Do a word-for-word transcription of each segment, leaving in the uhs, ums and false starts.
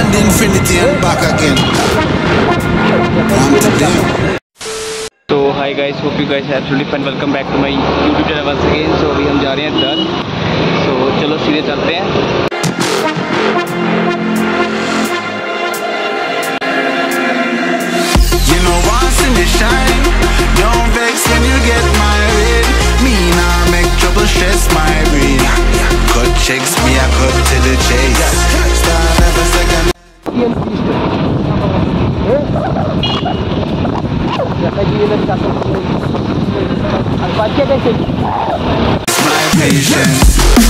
and infinity and back again. I'm to them. तो hi guys, hope you guys absolutely fine. Welcome back to my YouTube channel once again. So अभी हम जा रहे हैं दल। सो चलो सीधे चलते हैं। You know once in the shine, don't vex when you get married. Me nah make trouble stress my brain. Cut checks me, I cut to the chase. Start every second. My patience.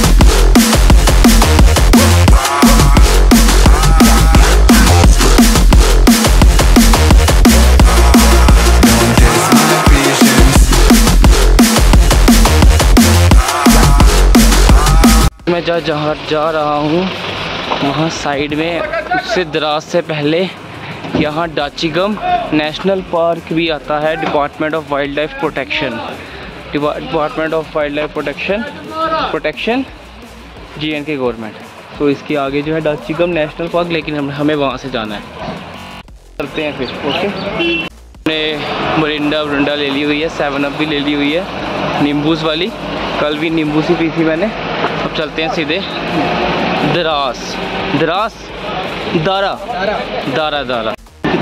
मैं जा जहाँ जा रहा हूँ वहाँ side में उससे दराज से पहले यहाँ डाचीगम नेशनल पार्क भी आता है। Department of wild life protection department of wild life protection protection J and K government. तो इसके आगे जो है डाचीगम नेशनल पार्क, लेकिन हम हमें वहाँ से जाना है। चलते हैं फिर। ओके, हमने मोरिंडा वरिंडा ले ली हुई है, सेवन अप भी ले ली हुई है, नींबूस वाली। कल भी नींबू सी पी थी मैंने। अब चलते हैं सीधे दरास दरास दारा दारा दारा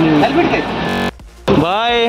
bye.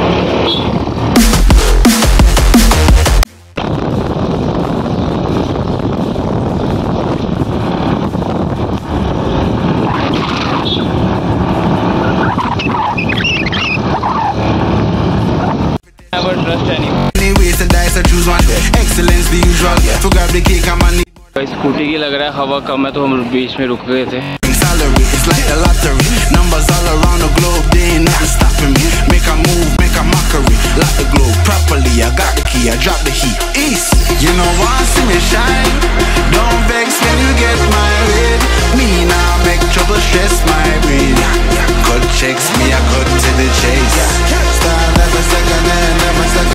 Never trust anyone. Anyways, the dice I choose one. Excellence the usual. To grab the cake, I'm on. Scooty की लग रहा है हवा कम है तो हम बीच में रुक गए थे। Salary, it's like the lottery. Numbers all around the globe, they ain't nothing stopping me. Make a move, make a mockery. Lock the globe properly. I got the key, I drop the heat. East, you know once in the shine. Don't vex when you get married. Me now make trouble stress my brain. Cut checks me, I cut to the chase. Start every second and every second.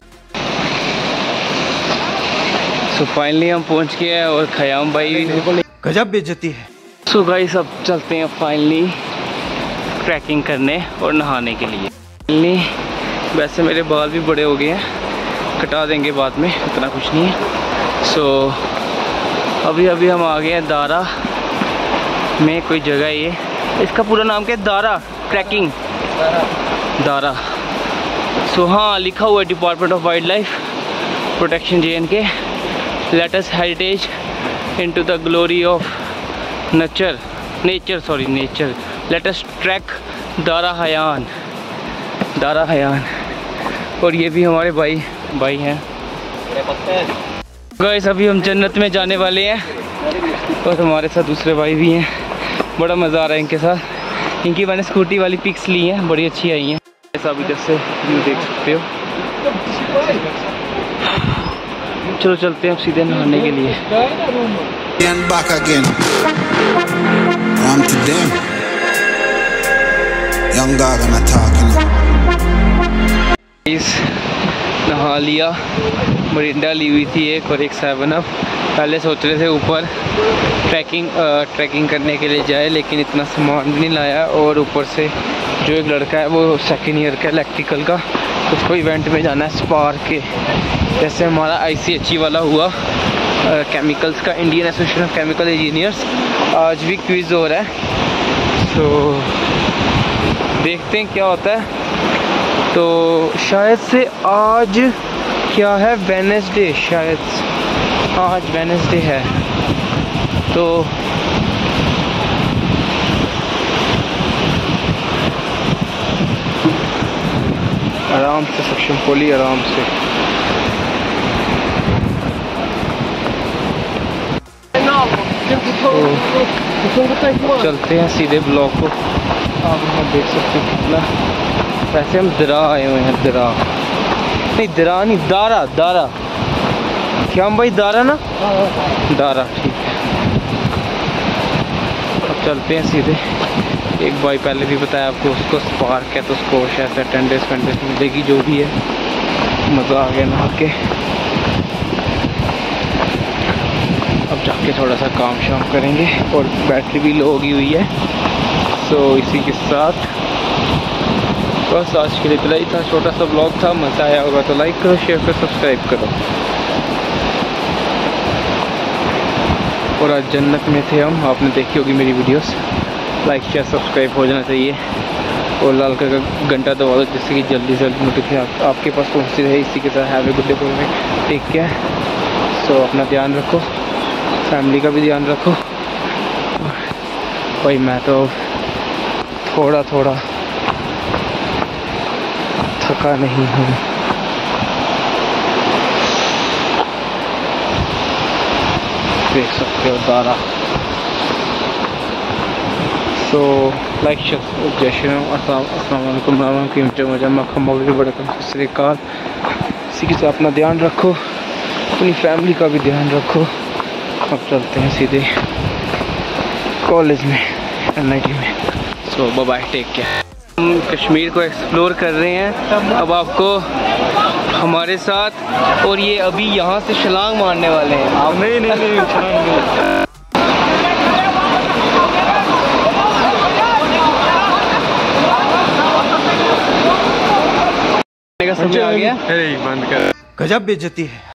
तो finally हम पहुंच गए हैं और खयाम भाई गजब बेइज्जती है। सो गाइस अब चलते हैं फाइनली ट्रैकिंग करने और नहाने के लिए। फाइनली वैसे मेरे बाल भी बड़े हो गए हैं, कटा देंगे बाद में, इतना कुछ नहीं है। सो अभी अभी हम आ गए हैं दारा में, कोई जगह ये, इसका पूरा नाम क्या है? दारा ट्रैकिंग दारा। सो हाँ, लिखा हुआ है department of wild life protection J N K. Let us heritage into the glory of nature, nature sorry nature. Let us trek दारा हयान, दारा हयान। और ये भी हमारे भाई भाई हैं। गाइस अभी हम जन्नत में जाने वाले हैं और हमारे साथ दूसरे भाई भी हैं। बड़ा मज़ा आ रहा है इनके साथ। इनकी मैंने स्कूटी वाली पिक्स ली हैं, बड़ी अच्छी आई हैं। ऐसा अभी इधर से व्यू देख सकते हो। चलो चलते हैं अब सीधे नहाने के लिए। And back again. I'm to them. Young dog and I talking. इस नहा लिया, मोरिंडा ली हुई थी एक और एक सेवन अप। पहले सोच रहे थे ऊपर ट्रैकिंग ट्रैकिंग करने के लिए जाए, लेकिन इतना सामान भी नहीं लाया। और ऊपर से जो एक लड़का है वो सेकेंड ईयर का इलेक्ट्रिकल का, उसको इवेंट में जाना है स्पार्क के। जैसे हमारा आई सी एच ई वाला हुआ केमिकल्स का, Indian Association of Chemical Engineers, आज भी क्विज़ हो रहा है। तो देखते हैं क्या होता है। तो शायद से आज क्या है, वेडनेसडे, शायद आज वेडनेसडे है। तो आराम से सक्शन खोली, आराम से। तो चलते हैं सीधे ब्लॉक को। आप यहाँ देख सकते हैं कितना, वैसे हम दरा आए हुए हैं। दरा नहीं, दरा नहीं, दारा दारा। क्या हम भाई दारा ना, दारा ठीक है। अब चलते हैं सीधे। एक भाई पहले भी बताया आपको, उसको स्पार्क है तो उसको शायद अटेंडेंस वेंडेंस मिलेगी, जो भी है। मज़ा आ गया नहा के। अब जाके थोड़ा सा काम शाम करेंगे और बैटरी भी लो होगी हुई है। सो इसी के साथ बस आज के लिए इतना ही था, छोटा सा ब्लॉग था। मज़ा आया होगा तो लाइक करो, शेयर करो, सब्सक्राइब करो। और आज जन्नत में थे हम, आपने देखी होगी मेरी वीडियोस। लाइक शेयर सब्सक्राइब हो जाना चाहिए और लाल कलर का घंटा दबा दो जिससे कि जल्दी से जल्दी नोटिफिकेशन आप, आपके पास पहुँचती रहे। इसी के साथ have a good day for me, take care. So अपना ध्यान रखो, फैमिली का भी ध्यान रखो। भाई मैं तो थोड़ा थोड़ा थका नहीं हूँ। देख सकते हो दारा। सो लाइक जय श्री राम, अस्सलाम वालेकुम, राम की बड़े सतरीकाल। इसी के साथ अपना ध्यान रखो, अपनी फैमिली का भी ध्यान रखो। अब चलते हैं सीधे कॉलेज में, एन आई टी में। So bye bye, take care. हम कश्मीर को एक्सप्लोर कर रहे हैं अब आपको हमारे साथ, और ये अभी यहाँ से छलांग मारने वाले हैं। आप नहीं नहीं नहीं छलांग नहीं। का समय आ गया, बंद कर। गजब बेइज्जती है।